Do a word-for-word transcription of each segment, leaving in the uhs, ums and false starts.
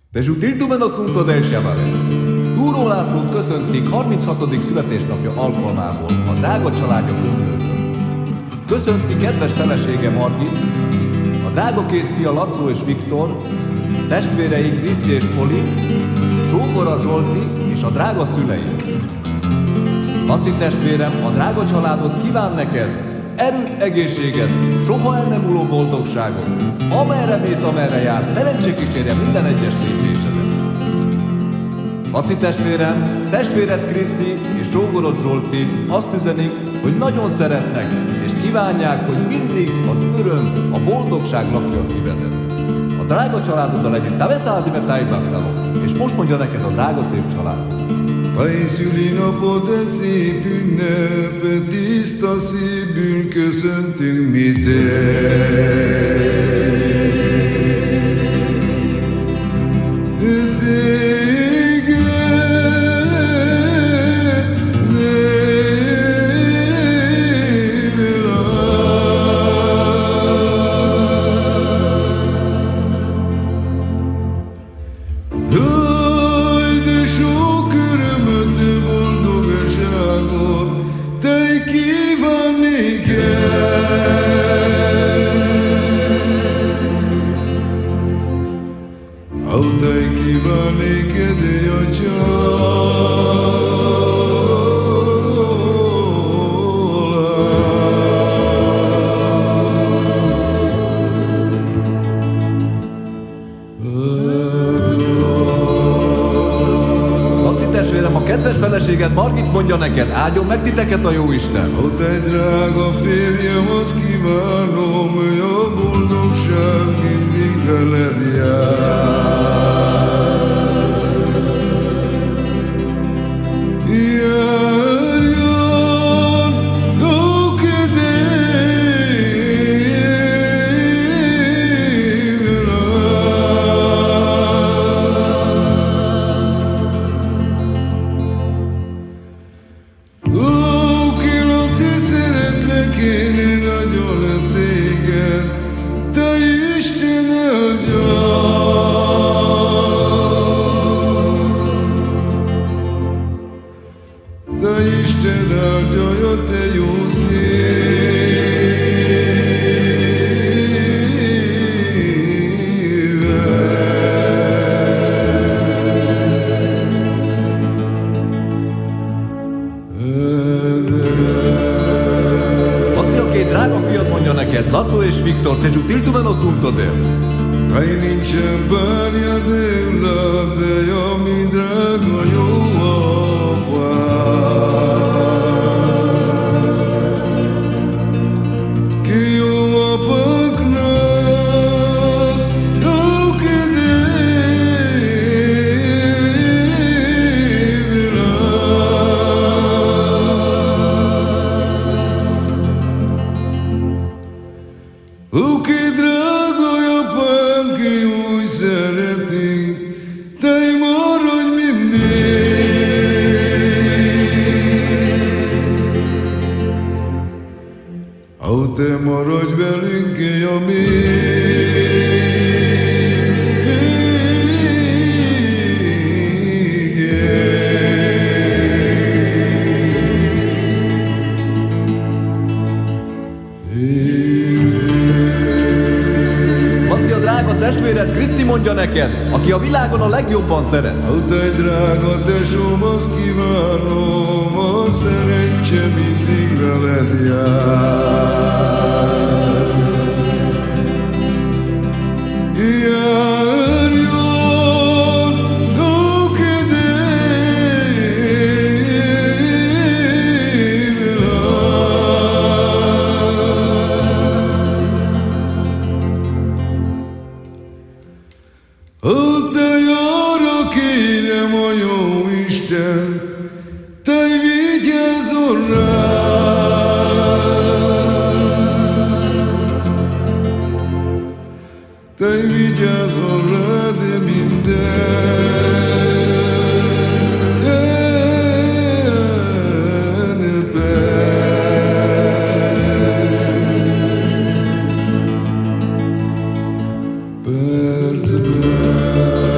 Desutiltumen assunto del Chavale. Túró Lászlót köszöntik harminchatodik születésnapja alkalmából a drága családja Göndörből. Köszönti kedves felesége Margit, a drága két fia Lacó és Viktor, testvérei Kriszti és Poli, sógora Zsolti és a drága szülei. Laci testvérem, a drága családod kíván neked erőt, egészséget, soha el nem múló boldogságot, amerre mész, amerre jársz, szerencsé kísérje minden egyes lépésedet. Laci testvérem, testvéred Kriszti és sógorod Zsolti azt üzenik, hogy nagyon szeretnek, és kívánják, hogy mindig az öröm, a boldogság lakja a szívedet. A drága családoddal együtt Taveszádi Metájbáktalok, és most mondja neked a drága szép család. Ai szülinapod, de szép ünnep, tiszta szívből köszöntünk mi Autai kívánni kedély a családod. Laci testvérem, a kedves feleséged Margit mondja neked, áldjon meg titeket a Jóisten. Autai drága férjem, azt kívánom, hogy a boldogság mindig veled jár. De Isten áldja a te jó szíved. Laci, a két drága fiad mondja neked, Lacó és Viktor, te zsutiltumen assunto del. Hai nincsen bárja della, de a mi drága jó apád. Ki jó apáknak, ókedély világ. Óké drága apám, ki úgy szeretünk, te maradj mindig. Ó, te maradj velünk, éj a Laci, a drága testvéred Kriszti mondja neked, aki a világon a legjobban szeret. Ó, te drága tesóm, azt kívánom, a szerencse mindig veled jár. Járjon, ókedély világ. Ó, te arra kérem a jó Isten, te vigyázzon rám. Te vigyázzon rá, de minden percben.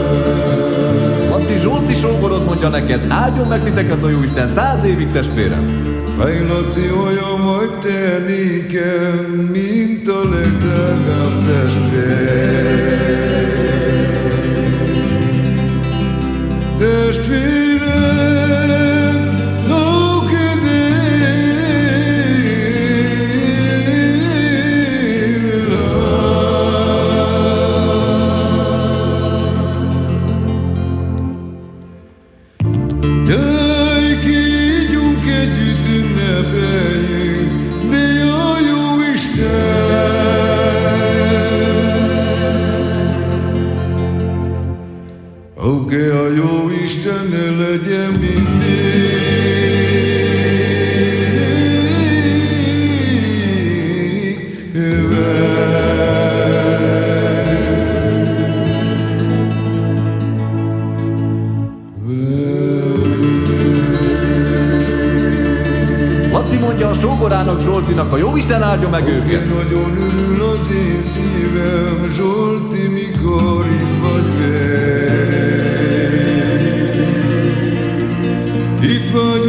mondja neked, áldjon meg titeket a Jóisten száz évig, testvérem! Pej Laci, olyan vagy te nékem, mint a legdrágább testvér. Testvérem, ó kedvével jaj, kígyunk együtt ünnepeljünk, de jaj, jó Isten! Oké, a jó Isten ne legyen mindig Laci mondja a sógorának, Zsoltinak, a Jóisten áldja meg őket. Nagyon örül az én szívem, Zsolti, mikor itt vagy velem. Itt vagy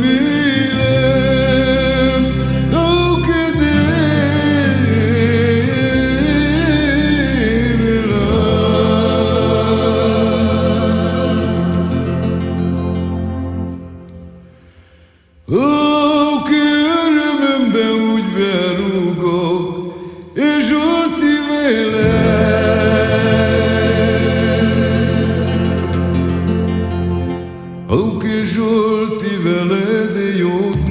velem, ó kedvével. Örömömben úgy berúgok, és Zsolti veled. Oké, Zsolti veled jót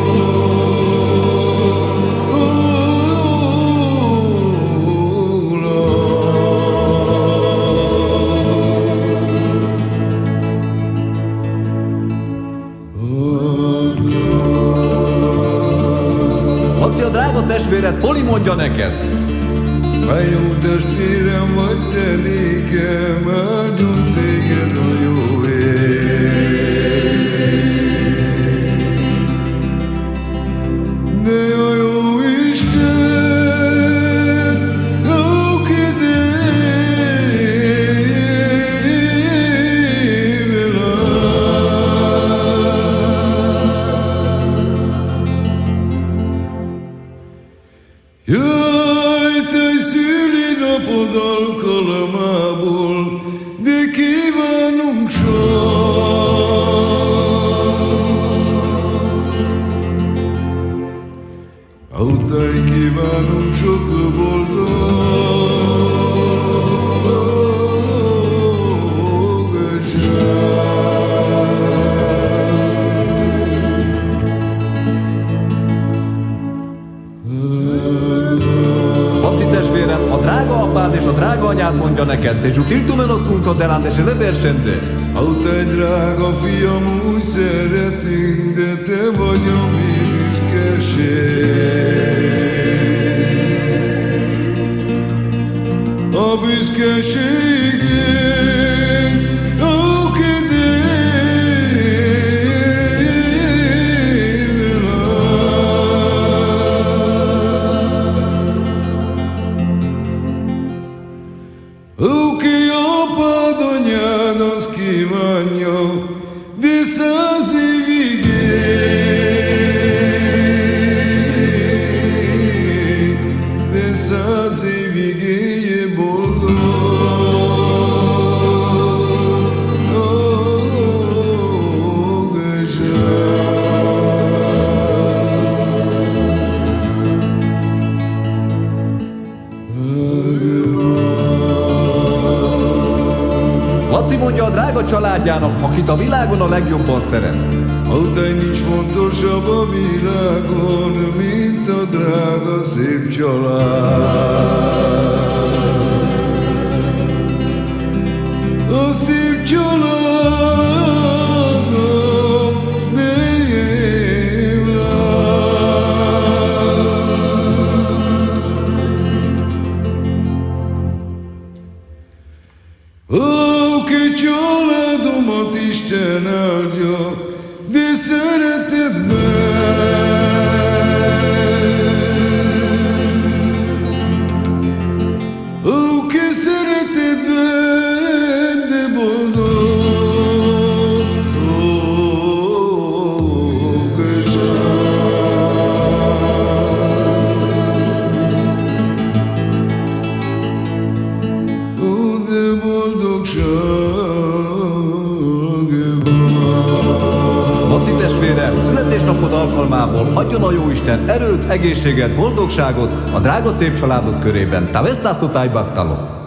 Laci, a drága testvéred, Poli mondja neked. Pej jó testvérem vagy te nékem, áldjon téged a jó ég. De a jó Isten, ó kedvével jaj, te szülinapod alkalmából, de kívánunk sok. Autáj, kívánunk sok boldogságot. Laci testvérem, a drága apád és a drága anyád mondja neked, te zsutiltumen osszunkat delante le versendre. Autáj, drága fiam, úgy szeretünk, de te vagy a mi büszkeség. A büszkeségünk, ó Oké, apád, anyád azt kívánja, de száz évig élj, de száz évig élj boldog. Laci mondja a drága családjának, akit a világon a legjobban szeret. Autáj, nincs fontosabb a világon, mint a drága szép család. A szép családom, ném Oké, családomat Isten áldja, de szereted meg. Oké, szereted meg, de boldog. Laci testvére, születésnapod alkalmából adjon a Jóisten erőt, egészséget, boldogságot a drága szép családod körében. Ta vesszásztotáj baktalo!